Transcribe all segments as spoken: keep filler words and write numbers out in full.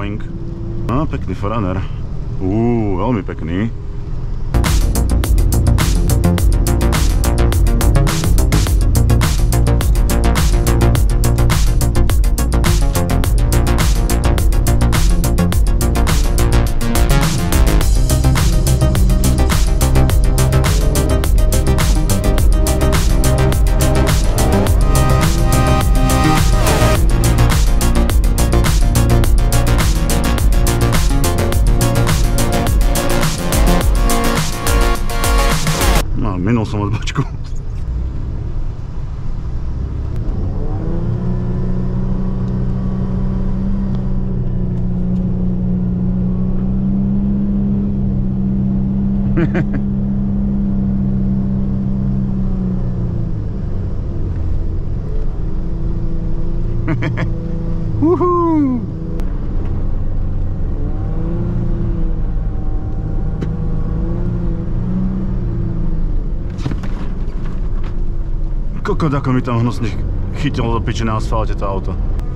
flying. No, pekný four runner. Uuu, veľmi pekný. Minul som odbočku. Woohoo! Kokot, ako mi tam hnusne chytilo do piči na asfalte to auto.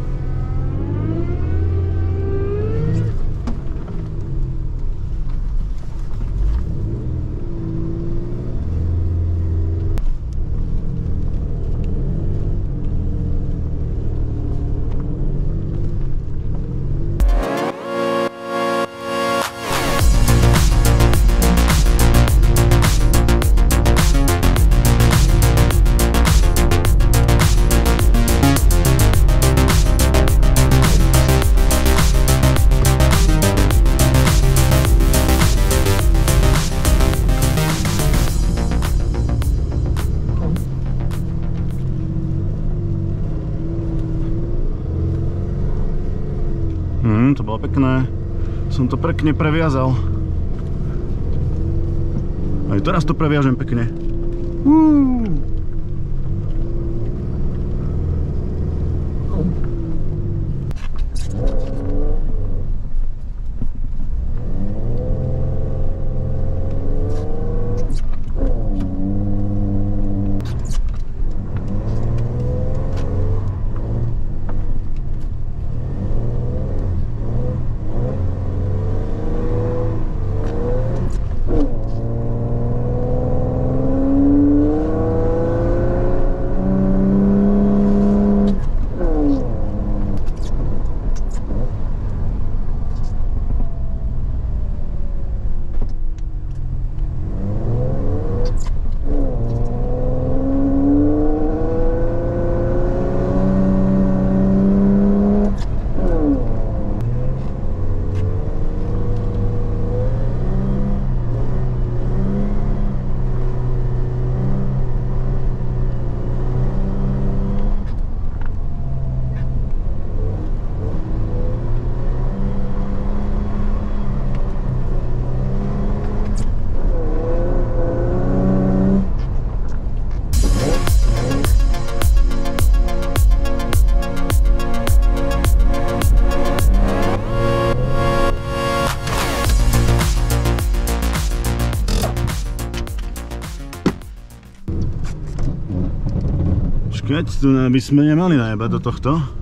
Hm, to bolo pekné. Som to pekne previazal. Aj teraz to previažem pekne. Uuu. Keď tu by sme nemali najebať do tohto.